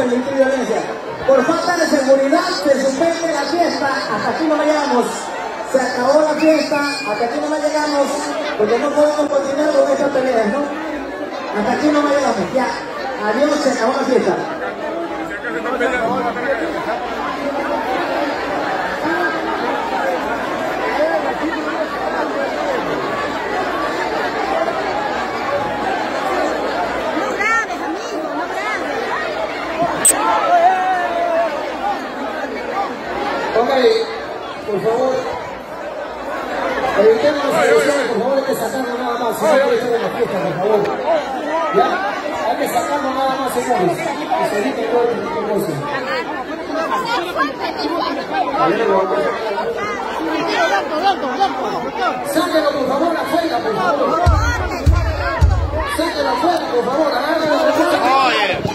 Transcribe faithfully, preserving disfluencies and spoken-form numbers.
permitir violencia. Por falta de seguridad se suspende la fiesta, hasta aquí no llegamos. Se acabó la fiesta, hasta aquí no llegamos, porque no podemos continuar con estas peleas, ¿no? Hasta aquí no llegamos, ya. Adiós, se acabó la fiesta. Ok, por favor, evitemos las agresiones, por favor, hay que sacarlo nada más, si no hay que estar en la fiesta, por favor. ¿Ya? Hay que sacarlo nada más, señores, que se evite todo el negocio. Sáquenlo, por favor, afuera, por favor. Sáquenlo afuera, por favor, agárrenlo.